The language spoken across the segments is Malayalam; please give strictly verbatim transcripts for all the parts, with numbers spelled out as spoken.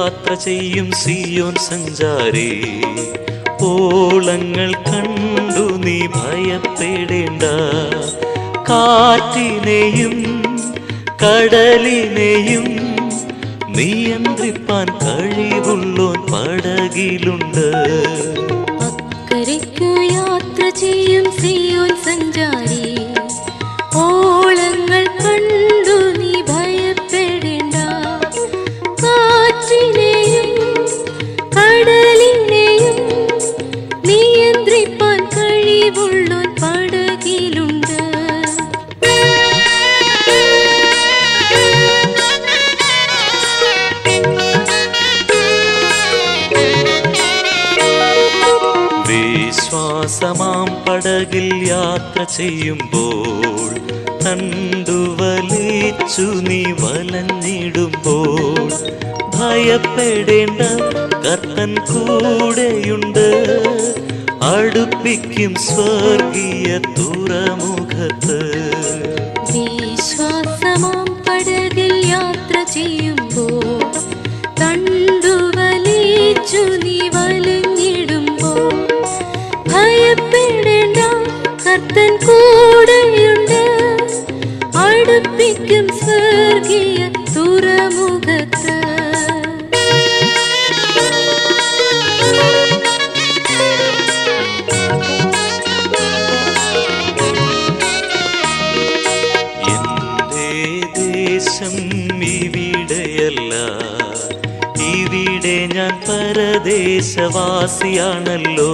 യാത്ര ചെയ്യും സിയോൻ സഞ്ചാരി, ഓളങ്ങൾ കണ്ടു നീ ഭയപ്പെടേണ്ട. കാറ്റിനെയും കടലിനെയും നിയന്ത്രിപ്പാൻ കഴിവുള്ളോൻ പടകിലുണ്ട്. അക്കരയ്ക്കു യാത്ര ചെയ്യും സിയോൻ സഞ്ചാരി, ഓളങ്ങൾ കണ്ടു നീ ഭയപ്പെടേണ്ട. കാറ്റിനെയും കടലിനെയും നിയന്ത്രിപ്പാൻ കഴിവുള്ളോൻ പടകിലുണ്ട്. വിശ്വാസമാം പടകിൽ യാത്ര ചെയ്യുമ്പോൾ, തണ്ടുവലിച്ചു നീ വലഞ്ഞിടുമ്പോൾ, ഭയപ്പെടേണ്ട കർത്തൻ കൂടെയുണ്ട്. അടുപ്പിക്കും സ്വർഗീയ തുറമുഖത്ത്. വിശ്വാസമാം പടകിൽ യാത്ര ചെയ്യുമ്പോൾ, തണ്ടുവലിച്ചു നീ വലഞ്ഞിടുമ്പോൾ, ഭയപ്പെടേണ്ട കർത്തൻ കൂടെയുണ്ട്. അടുപ്പിക്കും സ്വർഗീയ തുറമുഖത്ത്. എന്റെ ദേശം ഇവിടെയല്ല, ഇവിടെ ഞാൻ പരദേശവാസിയാണല്ലോ.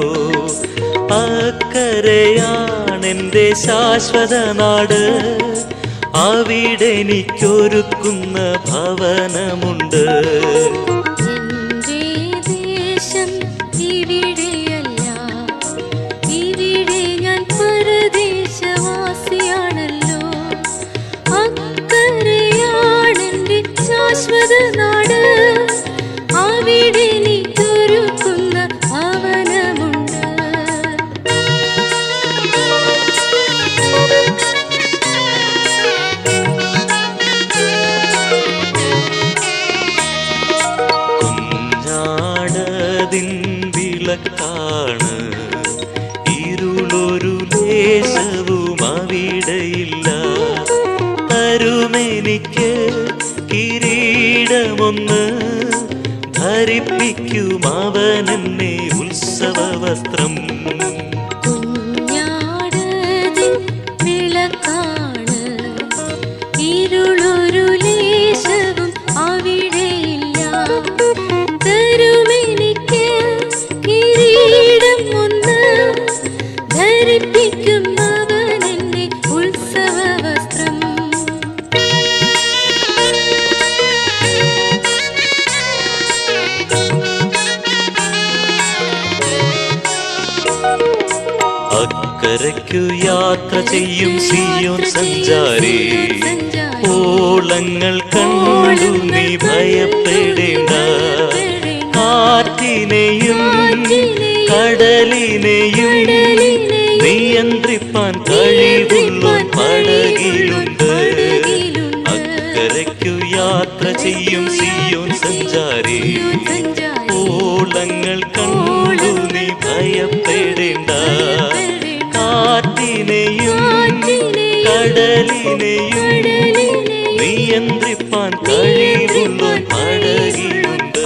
അക്കരയാണെന്റെ ശാശ്വത നാട്, അവിടെ എനിക്കൊരുക്കുന്ന ഭവനമുണ്ട്. എന്റെ ദേശം ഇവിടെയല്ല, ഇവിടെ ഞാൻ പരദേശവാസിയാണല്ലോ. അക്കരയാണെന്റെ ശാശ്വത നാട്, അവിടെ എനിക്കൊരുക്കുന്ന ഭവനമുണ്ട്. കുഞ്ഞാടതിൻ വിളക്കാണ്, ഇരുളൊരു ലേശവും അവിടെയില്ല. തരുമെനിക്ക് കിരീടമൊന്ന്, ധരിപ്പിക്കും അവനെന്നെ ഉത്സവ വസ്ത്രം. കുഞ്ഞാടതിൻ വിളക്കാണ്, ഇരുളൊരു ലേശവും അവിടെയില്ല. തരുമെനിക്ക് കിരീടം ഒന്ന്, ധരിപ്പിക്കും അവനെന്നെ ഉത്സവ വസ്ത്രം. അക്കരയ്ക്കു യാത്ര ചെയ്യും സിയോൻ സഞ്ചാരി, ഓളങ്ങൾ കണ്ടു നീ ഭയപ്പെടേണ്ട. കാറ്റിനെയും കടലിനെയും നിയന്ത്രിപ്പാൻ കഴിവുള്ളോൻ പടകിലുണ്ട്. അക്കരയ്ക്കു യാത്ര ചെയ്യും സിയോൻ സഞ്ചാരി, ഓളങ്ങൾ കണ്ടു നീ ഭയപ്പെടേണ്ട. കാറ്റിനെയും കടലിനെയും നിയന്ത്രിപ്പാൻ കഴിവുള്ളോൻ പടകിലുണ്ട്.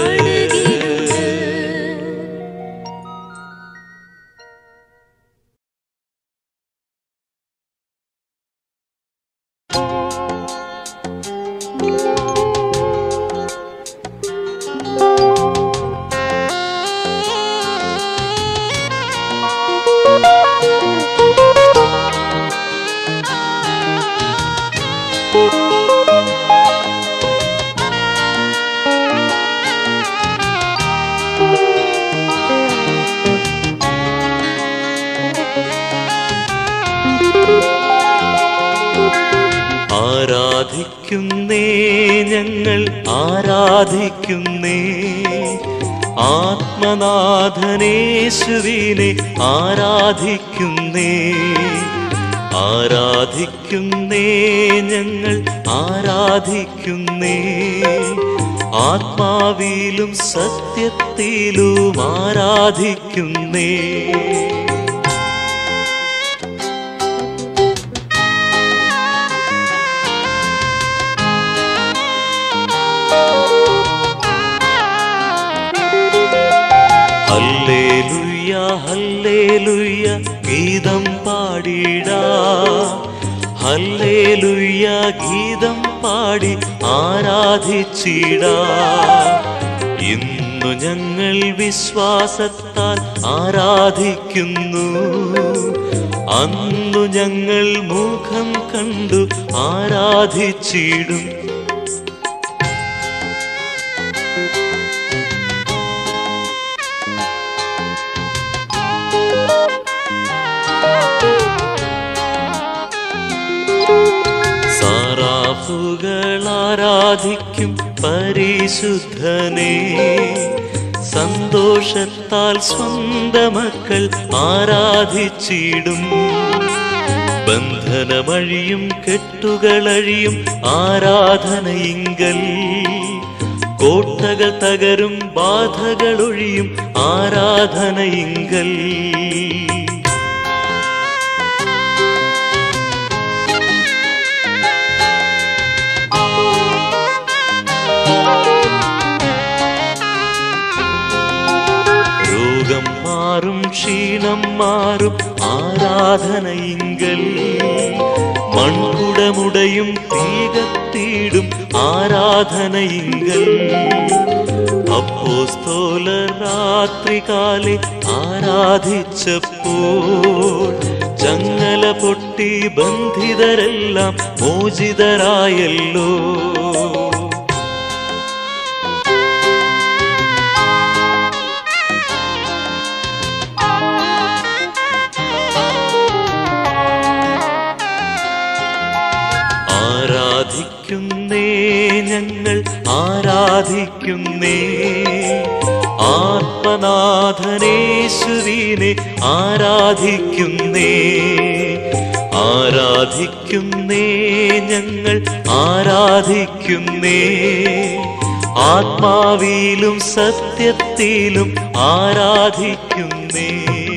ആരാധിക്കുന്നേ ഞങ്ങൾ ആരാധിക്കുന്നേ, ആത്മനാഥനേശുവിനെ ആരാധിക്കുന്നേ. ആരാധിക്കുന്നേ ഞങ്ങൾ ആരാധിക്കുന്നേ, ആത്മാവിലും സത്യത്തിലും ആരാധിക്കുന്നേ. ഹല്ലേലൂയ ഹല്ലേലൂയ ഗീതം പാടിടാ, ഹല്ലേലൂയ ഗീതം പാടി ആരാധിച്ചിടാ. ഇന്നു ഞങ്ങൾ വിശ്വാസത്താൽ ആരാധിക്കുന്നു, അന്നു ഞങ്ങൾ മുഖം കണ്ടു ആരാധിച്ചിടും. സാറാഫുകൾ ആരാധിക്കും പരിശുദ്ധനെ, സന്തോഷത്താൽ സ്വന്തം മക്കൾ ആരാധിച്ചിടും. ബന്ധനമഴിയും കെട്ടുകളഴിയും ആരാധനയിങ്കൽ, കോട്ടകൾ തകരും ബാധകളൊഴിയും ആരാധനയിങ്കൽ. രോഗം മാറും ക്ഷീണം മാറും ആരാധനയിങ്കൽ, മൺകുടമുടയും തീകത്തിടും ആരാധനയിങ്കൽ. അപ്പോസ്തലർ രാത്രികാലെ ആരാധിച്ചപ്പോൾ ചങ്ങല പൊട്ടി ബന്ധിതരെല്ലാം മോചിതരായല്ലോ. ആരാധിക്കുന്നേ ഞങ്ങൾ ആരാധിക്കുന്നേ, ആത്മനാഥനേശ്വരീനെ ആരാധിക്കുന്നേ. ആരാധിക്കുന്നേ ഞങ്ങൾ ആരാധിക്കുന്നേ, ആത്മാവിലും സത്യത്തിലും ആരാധിക്കുന്നേ.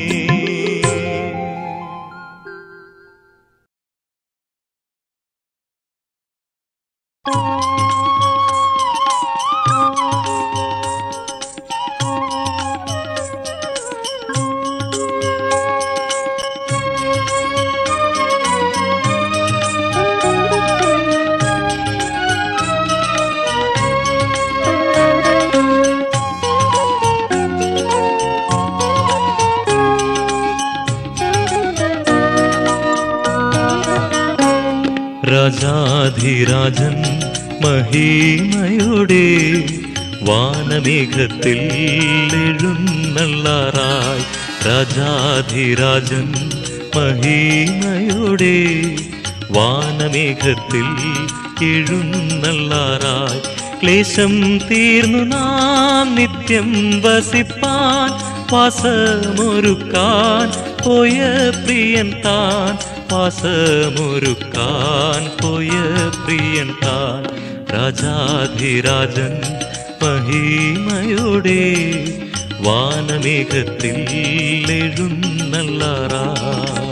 രാജാധിരാജൻ മഹിമയുടെ വാനമേഘത്തിൽ എഴുന്നള്ളാറായി, രാജാധിരാജൻ മഹിമയുടെ വാനമേഘത്തിൽ എഴുന്നള്ളാറായി. ക്ലേശം തീർന്നു നാം നിത്യം വസിപ്പാൻ, വാസമൊരുക്കാൻ പോയ പ്രിയൻ താൻ, വാസമൊരുക്കാൻ പോയ പ്രിയൻ താൻ. രാജാധിരാജൻ മഹിമയുടെ വാനമേഘത്തിൽ എഴുന്നള്ളാറായി.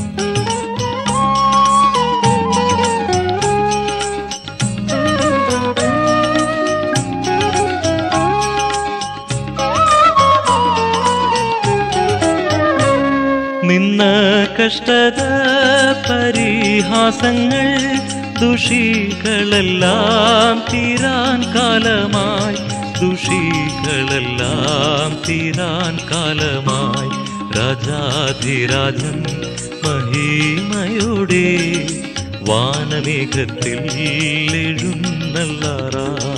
നിന്ന കഷ്ടത പരിഹാസങ്ങൾ ദുഷികളെല്ലാം തീരാൻ കാലമായി, ദുഷികളെല്ലാം തീരാൻ കാലമായി. രാജാധിരാജൻ മഹിമയുടെ വാനമേഘത്തിൽ എഴുന്നള്ളാറായി.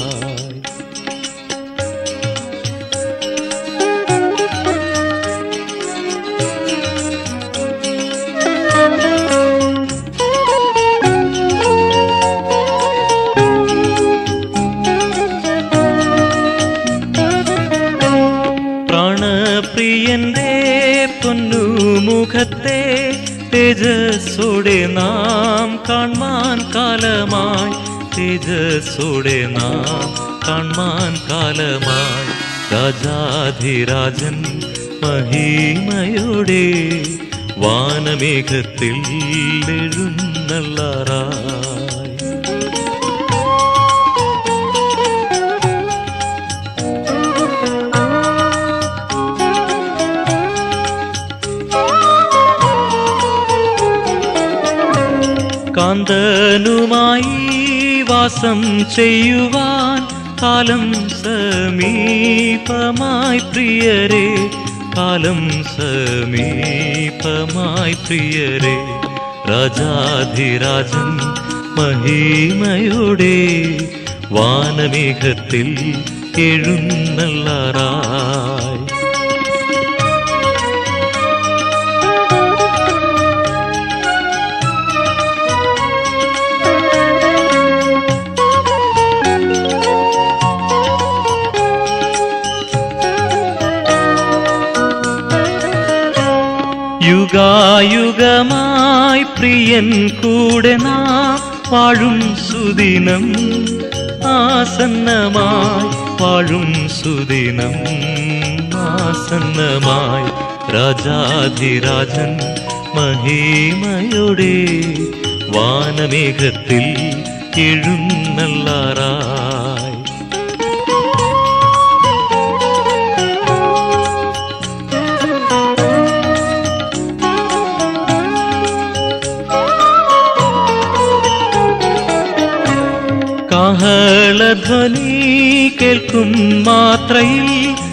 പ്രാണപ്രിയന്റെ പൊന്നുമുഖത്തെ തേജസ്സോടെ നാം കാൺമാൻ കാലമായി, തേജസ്സോടെ നാം കാൺമാൻ കാലമായി രാജാധിരാജൻ മഹിമയോടെ വാനമേഘത്തിൽ എഴുന്നള്ളാറായി. കാന്തനുമായി വാസം ചെയ്യുവാൻ കാലം സമീപമായി പ്രിയരെ, കാലം സമീപമായി പ്രിയരെ. രാജാധിരാജൻ മഹിമയോടെ വാനമേഘത്തിൽ എഴുന്നള്ളാറായി. യുഗായുഗമായി പ്രിയൻ കൂടെ നാം വാഴും സുദിനം ആസന്നമായി, വാഴും സുദിനം ആസന്നമായി. രാജാധിരാജൻ മഹിമയോടെ വാനമേഘത്തിൽ എഴുന്നള്ളാറായി. കാഹളധ്വനി കേൾക്കും മാത്രയിൽ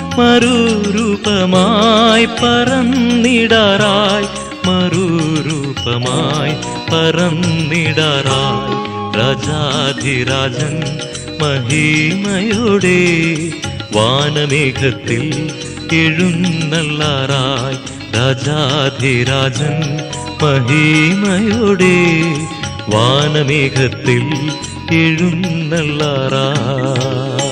മറുരൂപമായി പറന്നിടാറായി, മറുരൂപമായി പറന്നിടാറായി. രാജാധിരാജൻ മഹിമയോടെ വാനമേഘത്തിൽ എഴുന്നള്ളാറായി. രാജാധിരാജൻ മഹിമയോടെ വാനമേഘത്തിൽ എഴുന്നള്ളാറായി.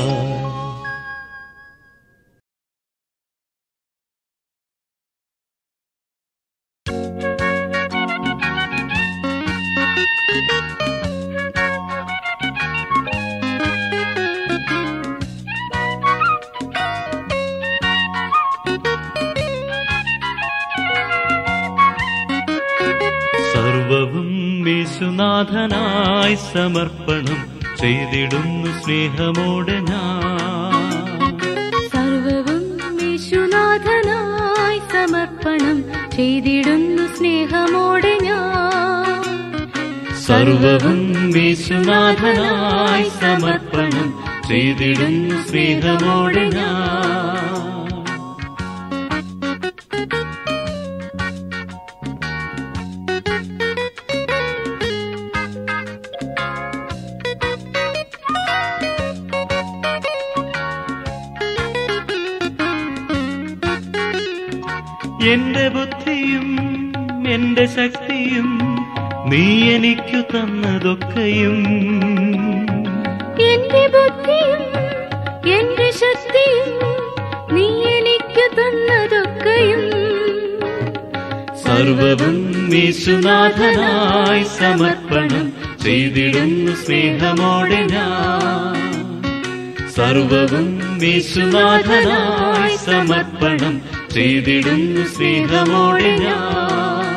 സർവവും യേശുനാഥനായി സമർപ്പണം ചെയ്തിടുന്നു സ്നേഹമോടെ ഞാൻ. സർവവും യേശുനാഥനായി സമർപ്പണം ചെയ്തിടുന്നു സ്നേഹമോടെ ഞാൻ. സർവവും യേശുനാഥനായി സമർപ്പണം ചെയ്തിടുന്നു സ്നേഹമോടെ ഞാൻ. എന്റെ ബുദ്ധിയും എന്റെ ശക്തിയും നീ എനിക്കു തന്നതൊക്കെയും, എന്റെ ബുദ്ധിയും എന്റെ ശക്തിയും നീ എനിക്കു തന്നതൊക്കെയും. സർവവും യേശുനാഥനായി സമർപ്പണം ചെയ്തിടുന്നു സ്നേഹമോടെ ഞാൻ. സർവവും യേശുനാഥനായി സമർപ്പണം ചെയ്തിടുന്നു സ്നേഹമോടെ ഞാൻ.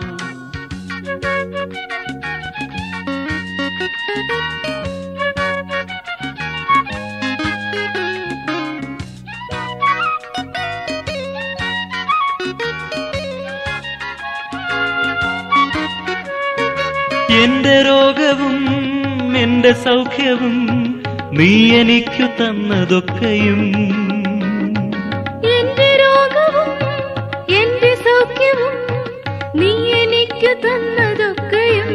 എന്റെ രോഗവും എന്റെ സൗഖ്യവും നീ എനിക്കു തന്നതൊക്കെയും, എന്റെ രോഗവും എന്റെ സൗഖ്യവും നീ എനിക്കു തന്നതൊക്കെയും.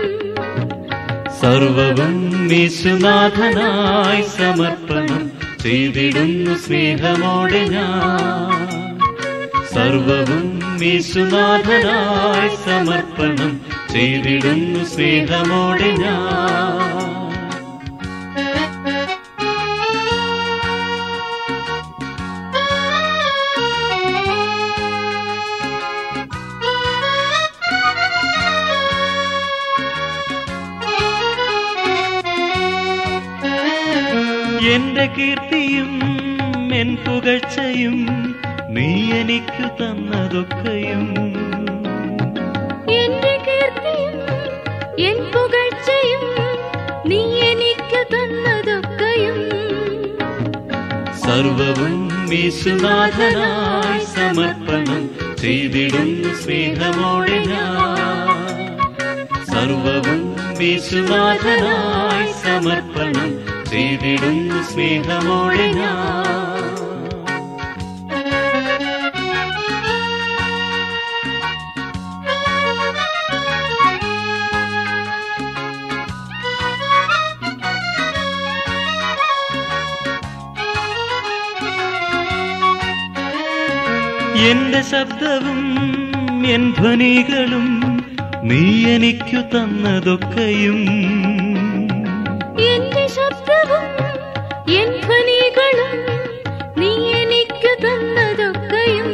സർവവും യേശുനാഥനായി സമർപ്പണം ചെയ്തിടുന്നു സ്നേഹമോടെ ഞാൻ. സർവവും യേശുനാഥനായി സമർപ്പണം ചെയ്തിടുന്നു സ്നേഹമോടെ ഞാൻ. എന്റെ കീർത്തിയും എൻ പുകഴ്ചയും നീ എനിക്കു തന്നതൊക്കെയും. എന്റെ കീർത്തിയും എൻ പുകഴ്ചയും നീ എനിക്കു തന്നതൊക്കെയും. സർവവും യേശുനാഥനായി സമർപ്പണം ചെയ്തിടുന്നു സ്നേഹമോടെ ഞാൻ. സർവവും യേശുനാഥനായി സമർപ്പണം ചെയ്തിടുന്നു സ്നേഹമോടെ ഞാൻ. എന്റെ ശബ്ദവും എൻ ധ്വനികളും നീ എനിക്കു തന്നതൊക്കെയും. എന്റെ ശബ്ദവും എൻ ധ്വനികളും നീ എനിക്കു തന്നതൊക്കെയും.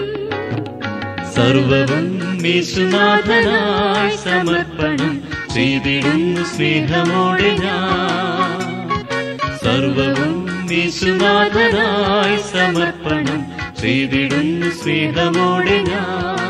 സർവവും യേശുനാഥനായി സമർപ്പണം ചെയ്തിടുന്നു സ്നേഹമോടെ ഞാൻ. സർവവും യേശുനാഥനായി സമർപ്പണം ചെയ്തിടുന്നു സ്നേഹമോടെ ഞാൻ.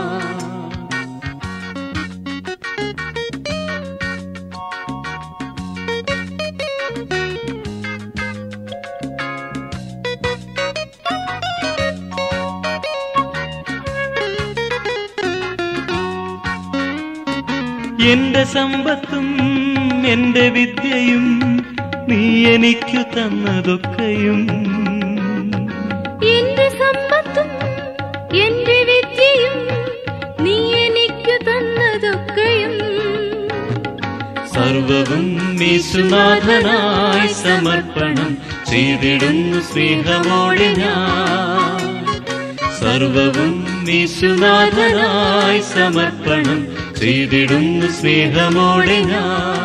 എന്റെ സമ്പത്തും എന്റെ വിദ്യയും നീ എനിക്കു തന്നതൊക്കെയും. എന്റെ സമ്പത്തും എന്റെ വിദ്യയും നീ എനിക്കു തന്നതൊക്കെയും. സർവവും യേശുനാഥനായി സമർപ്പണം ചെയ്തിടുന്നു സ്നേഹമോടെ ഞാൻ. സർവവും യേശുനാഥനായി സമർപ്പണം ചെയ്തിടുന്നു സ്നേഹമോടെ ഞാൻ.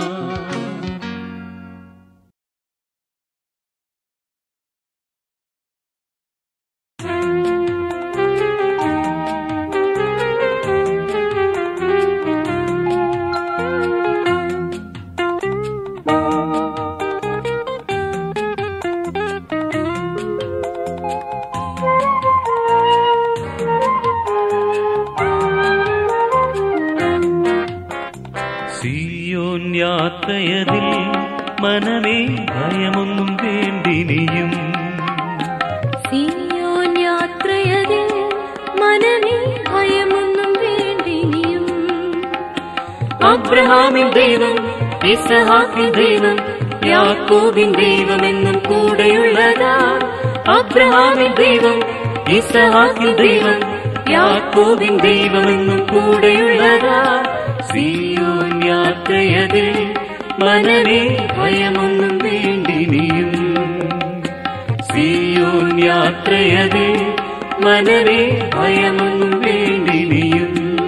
സിയോൻ യാത്രയതിൽ മനമേ ഭയമൊന്നും വേണ്ടിനിയും. സിയോൻ യാത്രയതിൽ മനമേ ഭയമൊന്നും വേണ്ടിനിയും. അബ്രഹാമിൻ ദൈവം, ഇസ്ഹാക്കിൻ ദൈവം, യാക്കോബിൻ ദൈവം എന്നും കൂടെയുള്ളതാ. അബ്രഹാമിൻ ദൈവം, ഇസ്ഹാക്കിൻ ദൈവം, യാക്കോബിൻ ദൈവം എന്നും കൂടെയുള്ളതാ. സിയോൻ യാത്രയതിൽ മനമേ ഭയമൊന്നും വേണ്ടിനിയും. സിയോൻ യാത്രയതിൽ മനമേ ഭയമൊന്നും വേണ്ടിനിയും.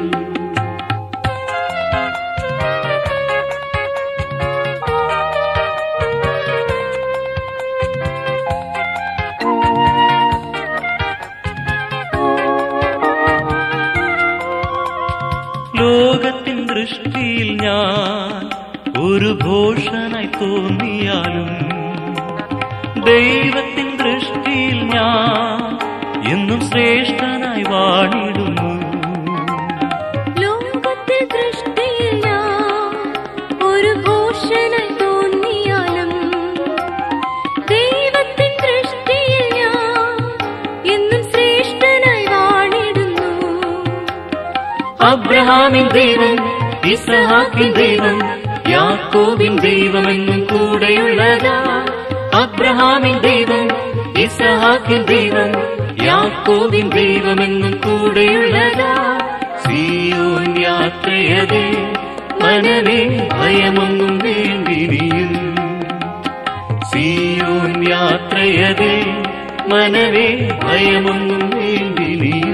ലോകത്തിൻ ദൃഷ്ടിയിൽ ഞാൻ ഒരു ഭോഷനായി തോന്നിയാലും ദൈവത്തിൻ ദൃഷ്ടിയിൽ ഞാൻ എന്നും ശ്രേഷ്ഠനായി വാണിടുന്നു. ലോകത്തെ ദൃഷ്ടിയിൽ ഞാൻ ഒരു ഭോഷനായി തോന്നിയാലും ദൈവത്തിൻ ദൃഷ്ടിയിൽ ഞാൻ എന്നും ശ്രേഷ്ഠനായി വാണിടുന്നു. അബ്രഹാമിൻ ദൈവം, ഇസ്ഹാക്കിൻ ദൈവം, യാക്കോബിൻ ദൈവം എന്നും കൂടെയുള്ളതാ. അബ്രഹാമിൻ ദൈവം, ഇസ്ഹാക്കിൻ ദൈവം, യാക്കോബിൻ ദൈവം എന്നും കൂടെയുള്ളതാ. സിയോൻ യാത്രയതിൽ മനമേ ഭയമൊന്നും വേണ്ടിനിയും. സിയോൻ യാത്രയതിൽ മനമേ ഭയമൊന്നും വേണ്ടിനിയും.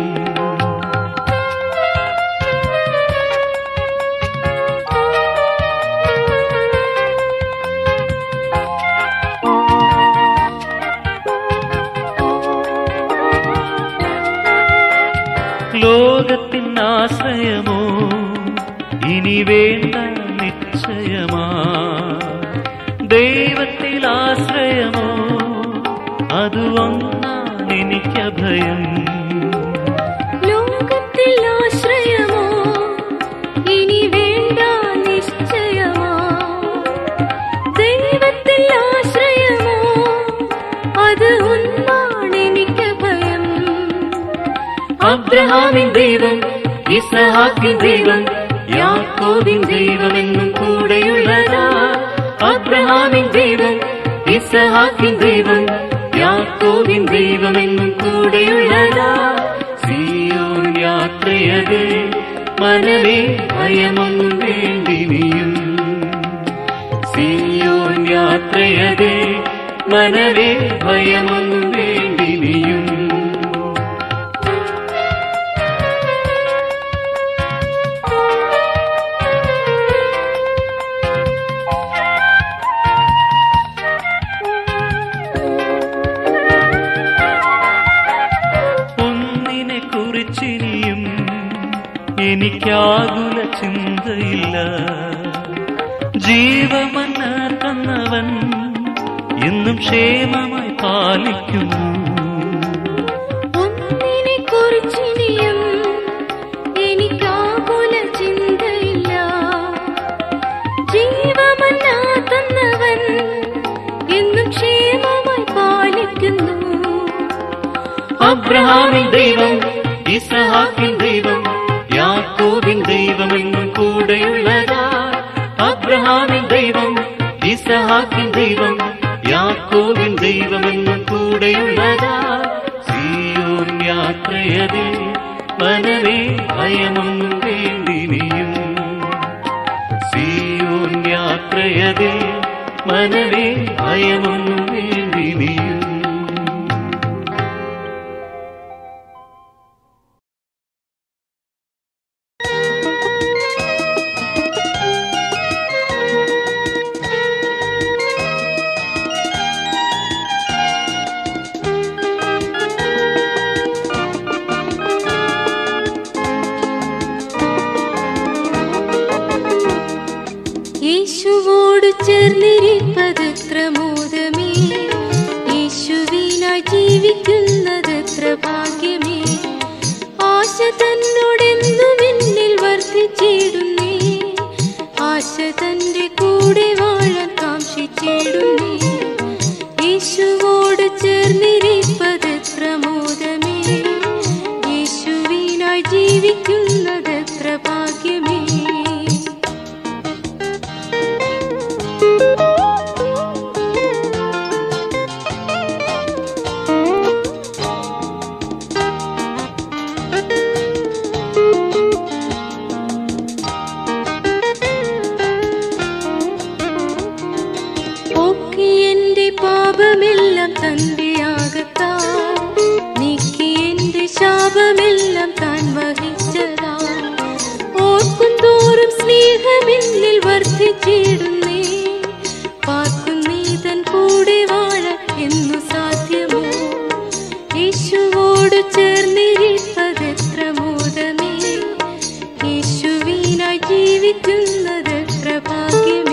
ലോകത്തിൻ ആശ്രയമോ ഇനി വേണ്ട നിശ്ചയമാ. ദൈവത്തിൽ ആശ്രയ അബ്രഹാമിൻ ദൈവം, ഇസഹാക്കിൻ ദൈവം, യാക്കോബിൻ ദൈവമെന്നും കൂടെയുള്ളതാ. അബ്രഹാമിൻ ദൈവം, ഇസഹാക്കിൻ ദൈവം, യാക്കോബിൻ ദൈവമെന്നും കൂടെയുള്ളതാ. സിയോൻ യാത്രയതേ മനമേ ഭയമൊന്നും വേണ്ടിനിയും. സിയോൻ യാത്രയതേ മനമേ ഭയമൊന്നും വേണ്ടിനിയും. കുറിച്ചിനിയും എനിക്കാകുല ചിന്തയില്ല. ജീവമന്ന തന്നവൻ എന്നും ക്ഷേമമായി പാലിക്കുന്നു. ഒന്നിനെ കുറിച്ചിനിയും എനിക്കാകുല ചിന്തയില്ല. ജീവമന്ന തന്നവൻ എന്നും ക്ഷേമമായി പാലിക്കുന്നു. അബ്രഹാമിൻ ദൈവം, ഇസഹാക്കിൻ ദൈവം, യാക്കോബിൻ ദൈവമെന്നും കൂടെയുള്ളതാ. അബ്രഹാമിൻ ദൈവം, ഇസഹാക്കിൻ ദൈവം, യാക്കോബിൻ ദൈവമെന്നും കൂടെയുള്ളതാ. സിയോൻ യാത്രയതേ മനമേ ഭയമൊന്നും വേണ്ടിനിയും. സിയോൻ യാത്രയതേ മനമേ ഭയമൊന്നും വേണ്ടിനിയും. യേശുവോട് ചേർന്നിരിപ്പതെത്ര മോദമേ, യേശുവിനായി ജീവിക്കുന്നതെത്ര ഭാഗ്യമേ. ആശ തന്നോടെന്നും എന്നിൽ വർദ്ധിച്ചിടുന്നേ, ആശ തന്റെ കൂടെ വാഴാൻ കാംക്ഷിച്ചിടുന്നേ. യേശുവോട് ചേർന്നിരിപ്പതെത്ര മോദമേ, യേശുവിനായി ജീവിക്കുന്നതെത്ര ഭാഗ്യമേ. പാപമെല്ലാം തന്റെ ആകത്താ, നീക്കി എന്റെ ശാപമെല്ലാം താൻ വഹിച്ചതാ. ഓർക്കും തോറും സ്നേഹമെന്നിൽ വർദ്ധിച്ചിടുന്നേ, പാർക്കുന്നീ തൻ കൂടെ വാഴാൻ എന്നു സാധ്യമോ. യേശുവോട് ചേർന്നിരിപ്പതെത്ര മോദമേ, യേശുവിനായി ജീവിക്കുന്നതെത്ര ഭാഗ്യമേ.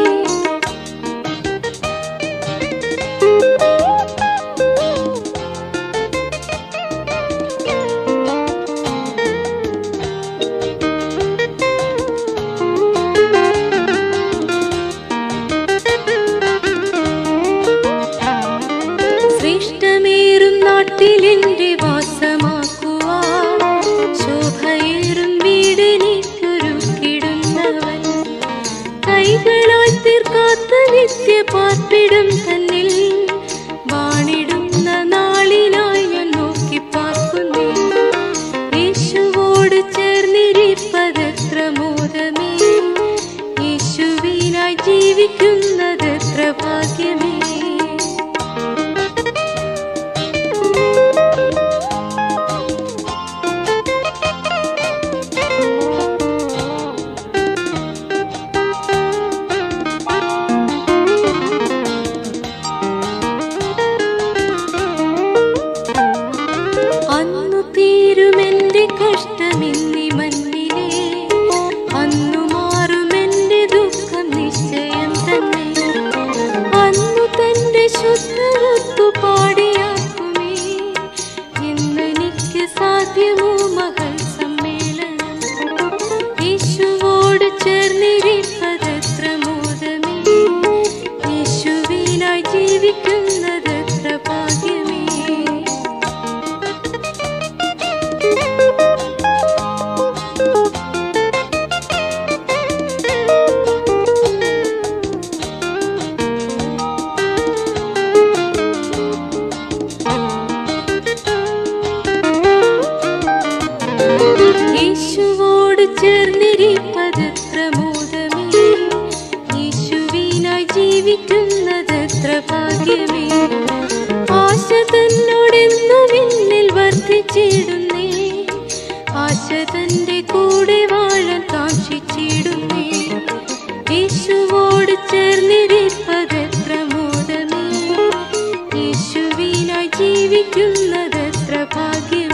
ശ്രേഷ്ഠമേറും നാട്ടിലെന്റെ വാസമാക്കുവാൻ, ശോഭയേറും വീടെനിക്കൊരുക്കിടുന്നവൻ, കൈകളാൽ തീർക്കാത്ത നിത്യ പാർപ്പിടം തന്നിൽ വാണിടുന്ന നാളിനായി ഞാൻ നോക്കി പാർക്കുന്നേ. യേശുവോട് ചേർന്നിരിപ്പതെത്ര മോദമേ, യേശുവിനായി ജീവിക്കുന്നതെത്ര ഭാഗ്യമേ. അന്നു തീരുമെന്റെ കഷ്ടമിന്നി മണ്ണിലെ, അന്നു മാറുമെന്റെ ദുഃഖം നിശ്ചയം തന്നെ. അന്നു തന്റെ ശുദ്ധവത്തു പാടിയാക്കുമേ, ഇന്നെനിക്ക് സാധ്യമോ മകൾ സമ്മേളനം. യേശുവോട് ചേർന്നിരിപ്പതെത്ര മോദമേ, യേശുവിനായി ജീവിക്കുന്നതെത്ര ഭാഗ്യമേ. യേശുവോട് ചേർന്നിരിപ്പതെത്ര മോദമേ, യേശുവിനായി ജീവിക്കുന്നതെത്ര ഭാഗ്യമേ. ആശ തന്നോടെന്നും എന്നിൽ വർദ്ധിച്ചിടുന്നേ, ആശ തന്റെ കൂടെ വാഴാൻ കാക്ഷിച്ചിടുന്നേ. യേശുവോട് ചേർന്നിരിപ്പതെത്ര മോദമേ, യേശുവിനായി ജീവിക്കുന്നതെത്ര ഭാഗ്യമേ.